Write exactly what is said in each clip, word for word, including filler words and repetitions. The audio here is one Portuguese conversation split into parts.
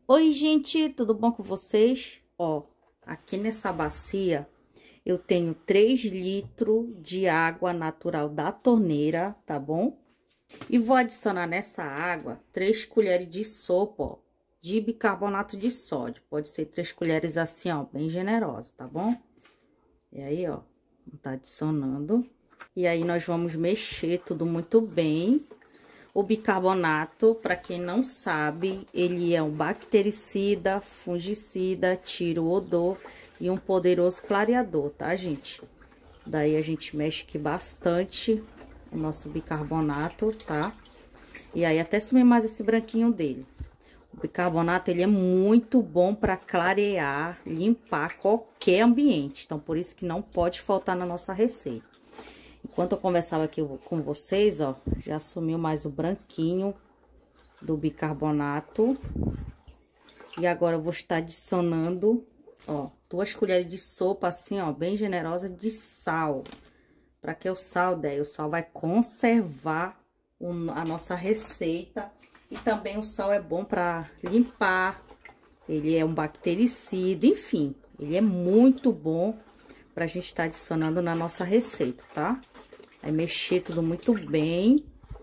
Oi, gente, tudo bom com vocês? Ó, aqui nessa bacia eu tenho três litros de água natural da torneira, tá bom? E vou adicionar nessa água três colheres de sopa, ó, de bicarbonato de sódio. Pode ser três colheres assim, ó, bem generosa, tá bom? E aí, ó, tá adicionando. E aí nós vamos mexer tudo muito bem. O bicarbonato, para quem não sabe, ele é um bactericida, fungicida, tira o odor e um poderoso clareador, tá, gente? Daí a gente mexe aqui bastante o nosso bicarbonato, tá? E aí até sumir mais esse branquinho dele. O bicarbonato, ele é muito bom para clarear, limpar qualquer ambiente. Então, por isso que não pode faltar na nossa receita. Enquanto eu conversava aqui com vocês, ó, já sumiu mais o branquinho do bicarbonato. E agora eu vou estar adicionando, ó, duas colheres de sopa assim, ó, bem generosa de sal. Para que o sal, daí o sal vai conservar o, a nossa receita. E também o sal é bom para limpar, ele é um bactericida, enfim, ele é muito bom pra gente estar adicionando na nossa receita, tá? Aí mexer tudo muito bem.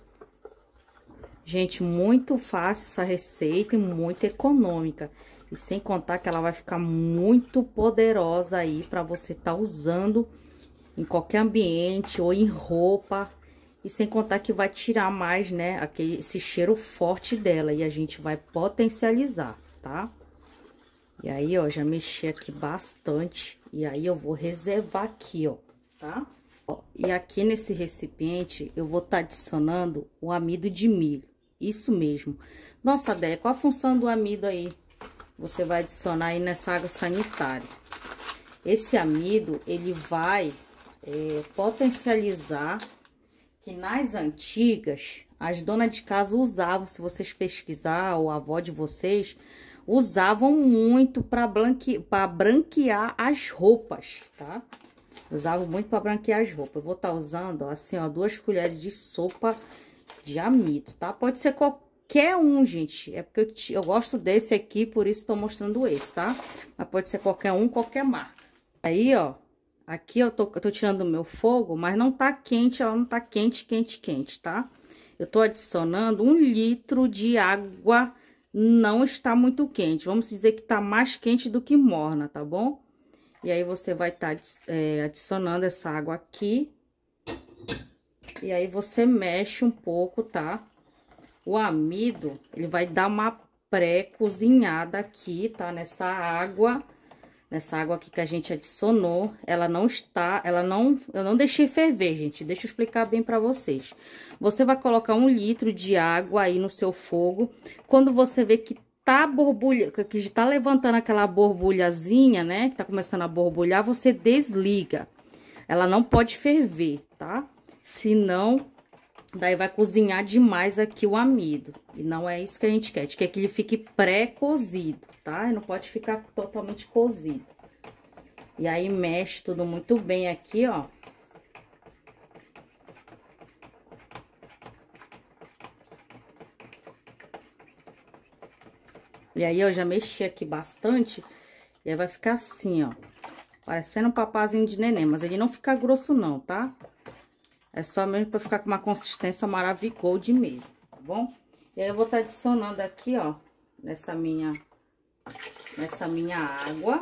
Gente, muito fácil essa receita e muito econômica. E sem contar que ela vai ficar muito poderosa aí pra você estar usando em qualquer ambiente ou em roupa. E sem contar que vai tirar mais, né, aquele, esse cheiro forte dela. E a gente vai potencializar, tá? E aí, ó, já mexi aqui bastante. E aí, eu vou reservar aqui, ó, tá? Ó, e aqui nesse recipiente, eu vou estar tá adicionando o amido de milho. Isso mesmo. Nossa, Déia, qual a função do amido aí? Você vai adicionar aí nessa água sanitária. Esse amido, ele vai é, potencializar... que nas antigas, as donas de casa usavam, se vocês pesquisar, ou a avó de vocês, usavam muito para branque, para branquear as roupas, tá? Usavam muito para branquear as roupas. Eu vou estar tá usando, ó, assim, ó, duas colheres de sopa de amido, tá? Pode ser qualquer um, gente. É porque eu, eu gosto desse aqui, por isso estou mostrando esse, tá? Mas pode ser qualquer um, qualquer marca. Aí, ó. Aqui eu tô, eu tô tirando o meu fogo, mas não tá quente, ela não tá quente, quente, quente, tá? Eu tô adicionando um litro de água, não está muito quente. Vamos dizer que tá mais quente do que morna, tá bom? E aí você vai estar tá, é, adicionando essa água aqui. E aí você mexe um pouco, tá? O amido, ele vai dar uma pré-cozinhada aqui, tá? Nessa água... Nessa água aqui que a gente adicionou, ela não está, ela não, eu não deixei ferver, gente. Deixa eu explicar bem pra vocês. Você vai colocar um litro de água aí no seu fogo. Quando você vê que tá borbulha, que tá levantando aquela borbulhazinha, né? Que tá começando a borbulhar, você desliga. Ela não pode ferver, tá? Senão, daí vai cozinhar demais aqui o amido. E não é isso que a gente quer. A gente quer que ele fique pré-cozido, tá? E não pode ficar totalmente cozido. E aí, mexe tudo muito bem aqui, ó. E aí, eu já mexi aqui bastante. E aí, vai ficar assim, ó. Parecendo um papazinho de neném. Mas ele não fica grosso, não, tá? É só mesmo pra ficar com uma consistência maravilhosa mesmo, tá bom? E aí, eu vou estar tá adicionando aqui, ó, nessa minha, nessa minha água.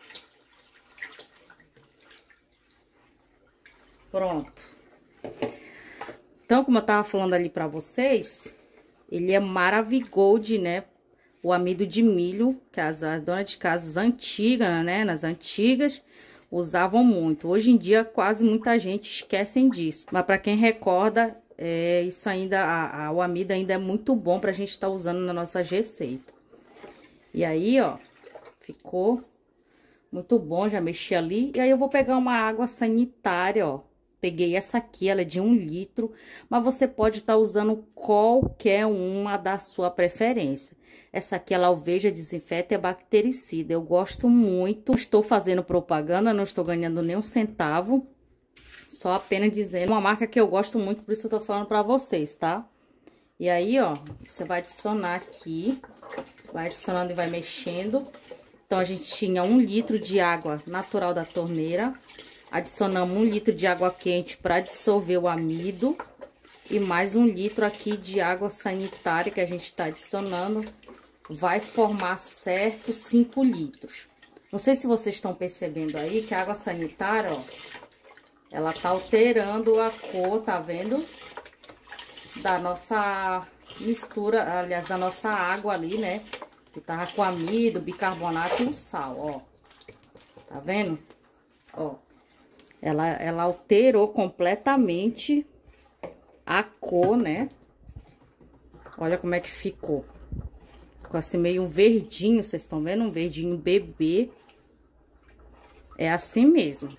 Pronto. Então, como eu tava falando ali pra vocês, ele é maravilhoso, né? O amido de milho, que as, as donas de casa antigas, né? Nas antigas... usavam muito. Hoje em dia, quase muita gente esquecem disso. Mas para quem recorda, é, isso ainda, a, a, o amido ainda é muito bom pra gente estar tá usando na nossa receita. E aí, ó, ficou muito bom, já mexi ali. E aí eu vou pegar uma água sanitária, ó. Peguei essa aqui, ela é de um litro, mas você pode estar tá usando qualquer uma da sua preferência. Essa aqui, ela alveja, desinfeta e é bactericida. Eu gosto muito. Estou fazendo propaganda, não estou ganhando nem um centavo. Só apenas dizendo uma marca que eu gosto muito, por isso eu tô falando pra vocês, tá? E aí, ó, você vai adicionar aqui, vai adicionando e vai mexendo. Então, a gente tinha um litro de água natural da torneira. Adicionamos um litro de água quente para dissolver o amido. E mais um litro aqui de água sanitária que a gente está adicionando. Vai formar certo cinco litros. Não sei se vocês estão percebendo aí que a água sanitária, ó, ela tá alterando a cor, tá vendo? Da nossa mistura, aliás, da nossa água ali, né? Que tava com amido, bicarbonato e o sal, ó. Tá vendo? Ó. Ela, ela alterou completamente a cor, né? Olha como é que ficou. Ficou assim meio um verdinho, vocês estão vendo? Um verdinho bebê. É assim mesmo.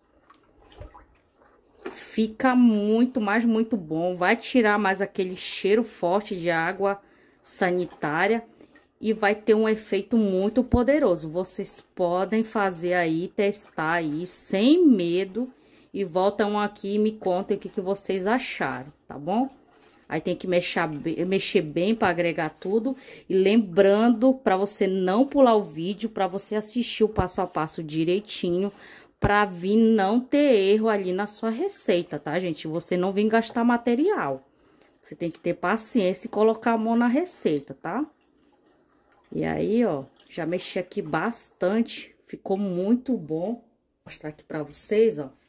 Fica muito, mas muito bom. Vai tirar mais aquele cheiro forte de água sanitária. E vai ter um efeito muito poderoso. Vocês podem fazer aí, testar aí, sem medo. E voltam aqui e me contem o que, que vocês acharam, tá bom? Aí tem que mexer bem, mexer bem para agregar tudo. E lembrando para você não pular o vídeo, para você assistir o passo a passo direitinho, para vir não ter erro ali na sua receita, tá, gente? Você não vir gastar material. Você tem que ter paciência e colocar a mão na receita, tá? E aí, ó, já mexi aqui bastante. Ficou muito bom. Vou mostrar aqui para vocês, ó.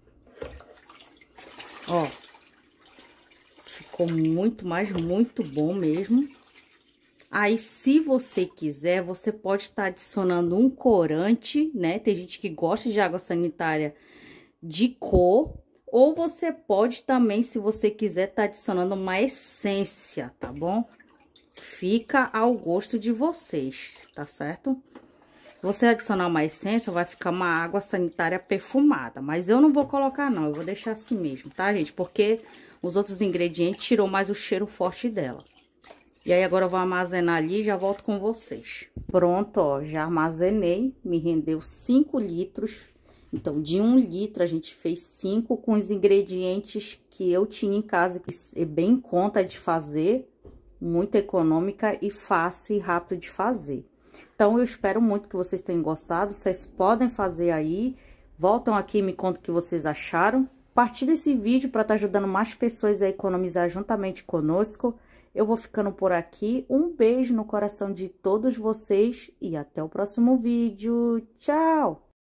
Ó. Ficou muito, mas muito bom mesmo. Aí, se você quiser, você pode estar adicionando um corante, né? Tem gente que gosta de água sanitária de cor. Ou você pode também, se você quiser, estar adicionando uma essência, tá bom? Fica ao gosto de vocês, tá certo? Se você adicionar uma essência, vai ficar uma água sanitária perfumada. Mas eu não vou colocar, não. Eu vou deixar assim mesmo, tá, gente? Porque os outros ingredientes tirou mais o cheiro forte dela. E aí, agora eu vou armazenar ali e já volto com vocês. Pronto, ó. Já armazenei. Me rendeu cinco litros. Então, de um litro, a gente fez cinco com os ingredientes que eu tinha em casa. Que é bem em conta de fazer. Muito econômica e fácil e rápido de fazer. Então, eu espero muito que vocês tenham gostado. Vocês podem fazer aí. Voltam aqui e me contam o que vocês acharam. Compartilhe esse vídeo para estar ajudando mais pessoas a economizar juntamente conosco. Eu vou ficando por aqui. Um beijo no coração de todos vocês e até o próximo vídeo. Tchau!